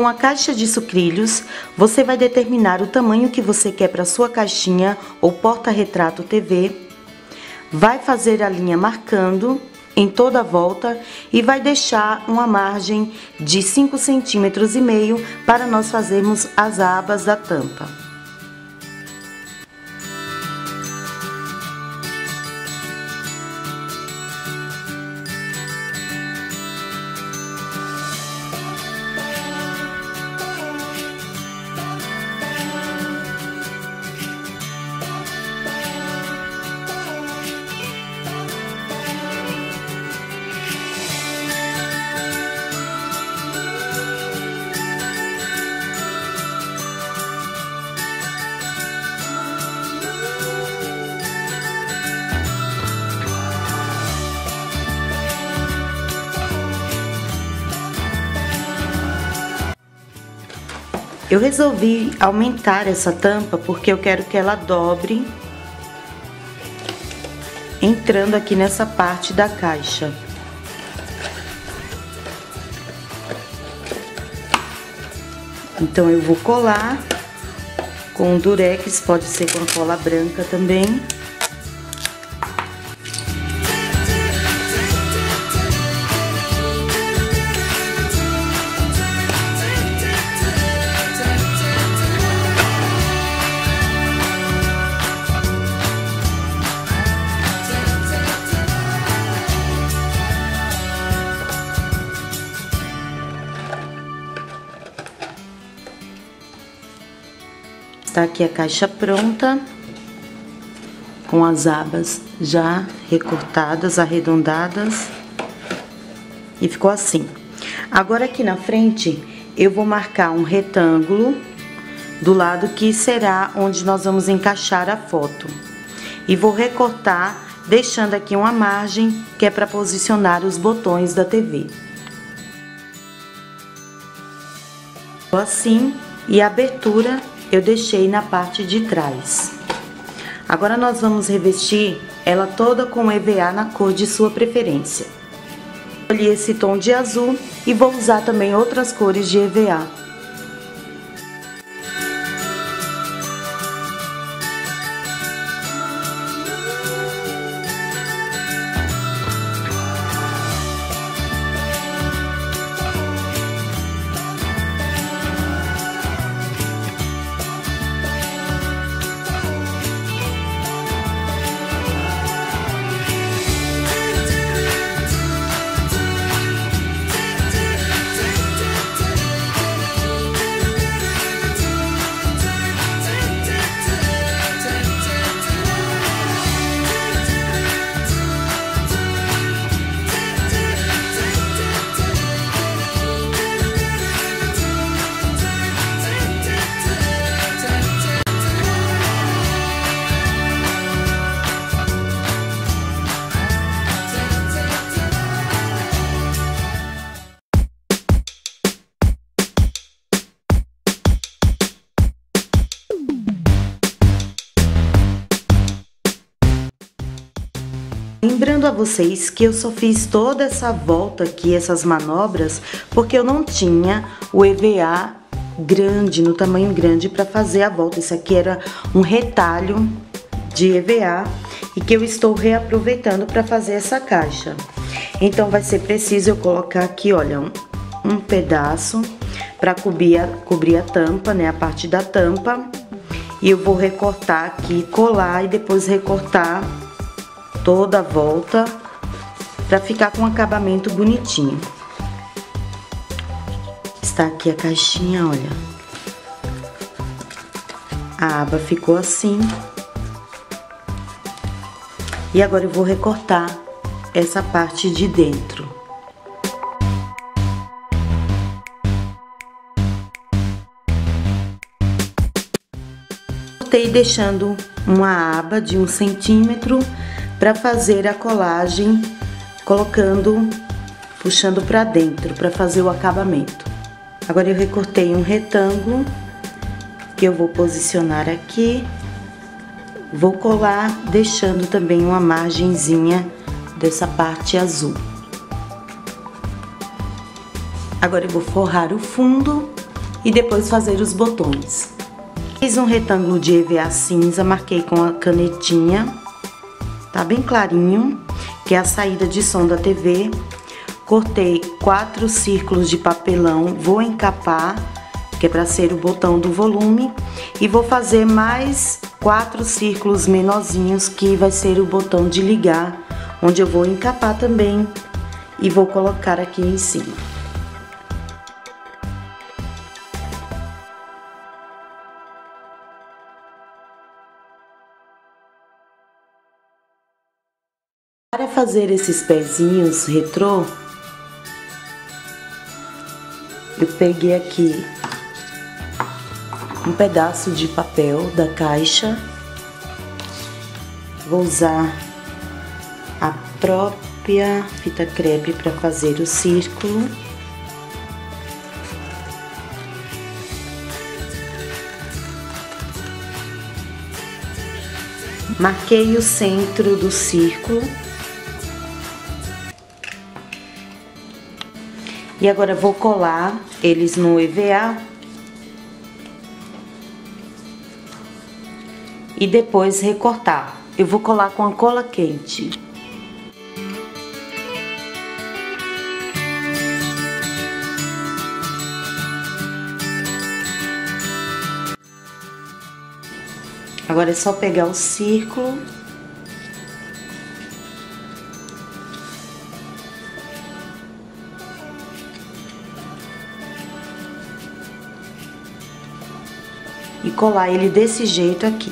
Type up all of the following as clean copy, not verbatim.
Com a caixa de sucrilhos, você vai determinar o tamanho que você quer para sua caixinha ou porta-retrato TV, vai fazer a linha marcando em toda a volta e vai deixar uma margem de 5,5 centímetros para nós fazermos as abas da tampa. Eu resolvi aumentar essa tampa porque eu quero que ela dobre entrando aqui nessa parte da caixa. Então eu vou colar com durex, pode ser com cola branca também. Está aqui a caixa pronta, com as abas já recortadas, arredondadas, e ficou assim. Agora aqui na frente, eu vou marcar um retângulo do lado que será onde nós vamos encaixar a foto. E vou recortar, deixando aqui uma margem que é para posicionar os botões da TV. Assim, e a abertura eu deixei na parte de trás. Agora nós vamos revestir ela toda com EVA na cor de sua preferência. Escolhi esse tom de azul e vou usar também outras cores de EVA. Lembrando a vocês que eu só fiz toda essa volta aqui, essas manobras, porque eu não tinha o EVA grande, no tamanho grande, para fazer a volta. Isso aqui era um retalho de EVA e que eu estou reaproveitando para fazer essa caixa. Então vai ser preciso eu colocar aqui, olha, um pedaço para cobrir a tampa, né, a parte da tampa. E eu vou recortar aqui, colar e depois recortar toda a volta para ficar com um acabamento bonitinho. Está aqui a caixinha, olha. A aba ficou assim. E agora eu vou recortar essa parte de dentro. Cortei deixando uma aba de 1 centímetro para fazer a colagem, colocando, puxando para dentro para fazer o acabamento. Agora eu recortei um retângulo que eu vou posicionar aqui, vou colar deixando também uma margenzinha dessa parte azul. Agora eu vou forrar o fundo e depois fazer os botões. Fiz um retângulo de EVA cinza, marquei com a canetinha, tá bem clarinho, que é a saída de som da TV. Cortei 4 círculos de papelão, vou encapar, que é para ser o botão do volume, e vou fazer mais 4 círculos menorzinhos, que vai ser o botão de ligar, onde eu vou encapar também e vou colocar aqui em cima. Para fazer esses pezinhos retrô, eu peguei aqui um pedaço de papel da caixa, vou usar a própria fita crepe para fazer o círculo. Marquei o centro do círculo. E agora vou colar eles no EVA e depois recortar. Eu vou colar com a cola quente. Agora é só pegar o círculo e colar ele desse jeito aqui.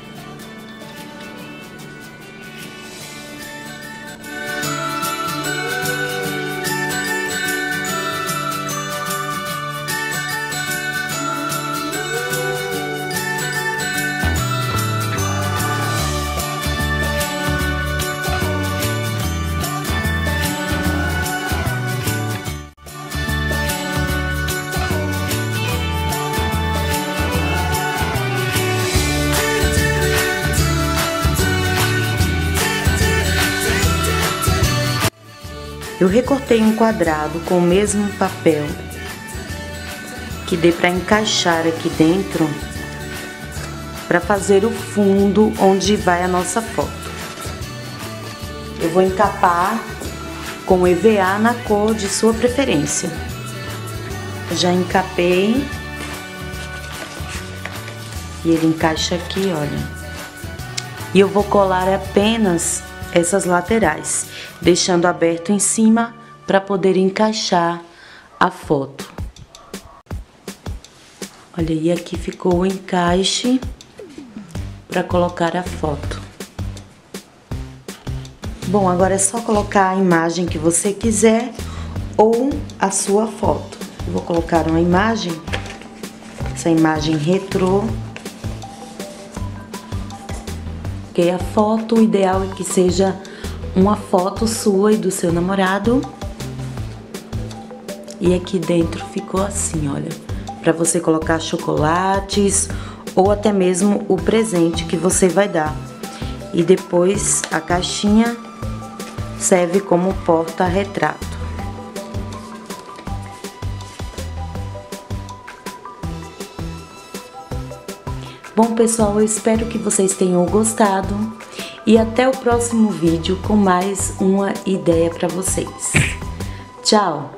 Eu recortei um quadrado com o mesmo papel que dê para encaixar aqui dentro para fazer o fundo onde vai a nossa foto. Eu vou encapar com EVA na cor de sua preferência. Já encapei e ele encaixa aqui, olha. E eu vou colar apenas essas laterais, deixando aberto em cima para poder encaixar a foto. Olha, e aqui ficou o encaixe para colocar a foto. Bom, agora é só colocar a imagem que você quiser ou a sua foto. Eu vou colocar uma imagem, essa imagem retrô. Porque a foto, o ideal é que seja uma foto sua e do seu namorado. E aqui dentro ficou assim, olha, para você colocar chocolates ou até mesmo o presente que você vai dar. E depois a caixinha serve como porta-retrato. Bom, pessoal, eu espero que vocês tenham gostado e até o próximo vídeo com mais uma ideia para vocês. Tchau!